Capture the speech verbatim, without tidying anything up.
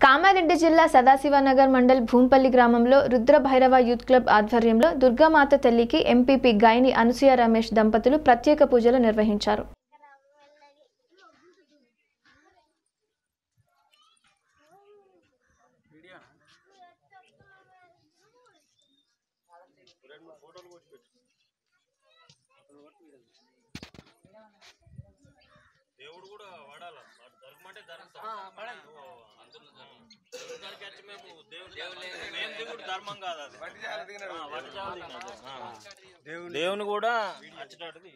కామారెడ్డి జిల్లా సదాశివనగర్ మండల్ భూంపల్లి గ్రామంలో Rudra Bhairava youth club ఆధ్వర్యంలో దుర్గామాత తల్లికి ఎంపీపీ గైని అనసూయ రమేష్ దంపతులు ప్రత్యేక పూజలు నిర్వహించారు. దేవుడు కూడా వాడాల జరగమంటే జరుగుతాం దేవుడు ధర్మం కాదు అది దేవుని కూడా వచ్చేటట్టుది